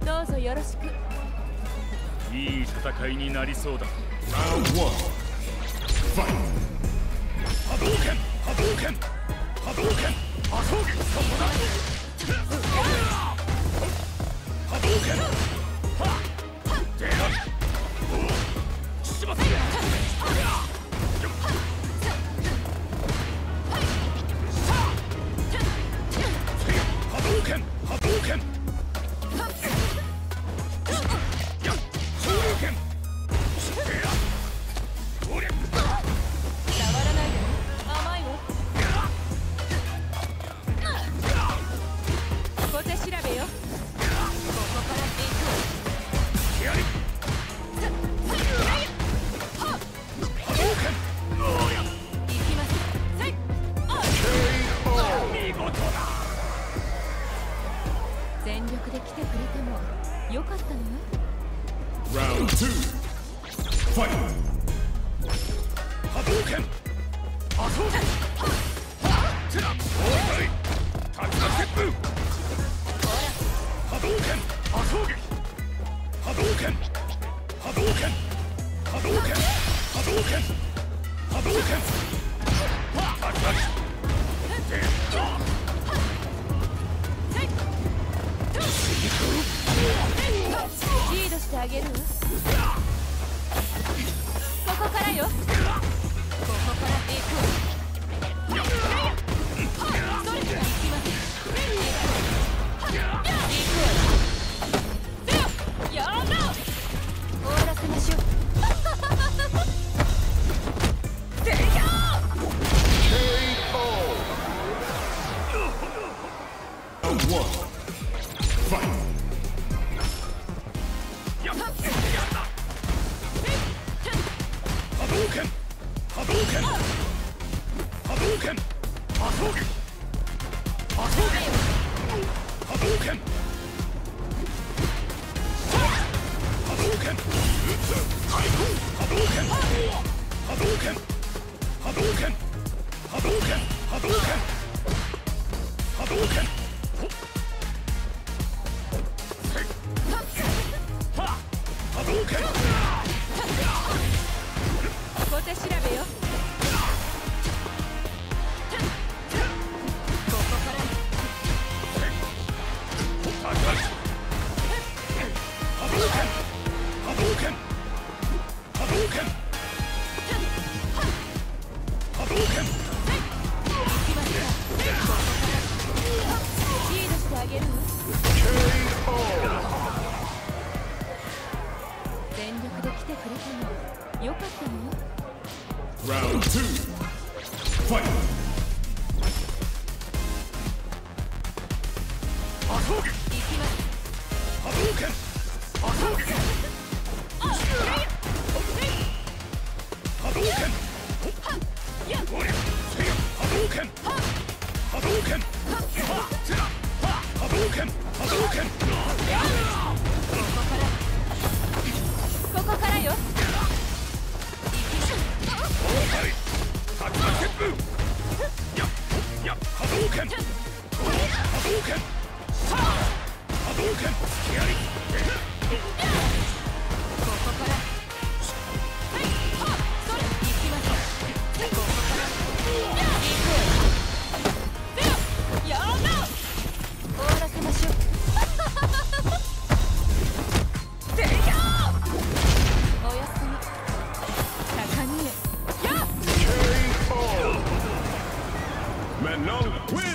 どうぞよろしく。 いい戦いになりそうだ。 Round 1 Fight 波動拳波動拳波動拳波動拳そこだ波動拳出られしまって波動拳波動拳全力で来てくれてもよかったのよ。 Round 2 Fight 波動拳波動拳テラ竜巻旋風波動拳波動撃波動拳波動拳波動拳波動拳波動拳竜巻リードしてあげるわ。ここからよ。ここから行く。それでは行きます。行く。やだ。終わらせましょう。せいや。 Round 1 Fight 波動拳波動拳波動拳波動拳波動拳波動拳波動拳波動拳波動拳波動拳波動拳波動拳波動拳波動拳小手調べよ。ここから波動拳波動拳波動拳波動拳行きますか。ここからリードしてあげるわ。全力で来てくれてもよかったのよ。 Round 2 Fight 波動拳行きます。 波動拳波動拳波動拳波動拳波動拳波動拳波動拳ここからよ。 竜巻旋風波動拳波動拳波動拳やりここからそれ行きます。ここから行く。やだ。終わらせましょう。せいや。おやすみ。高荷へ。やっ。 Manon wins!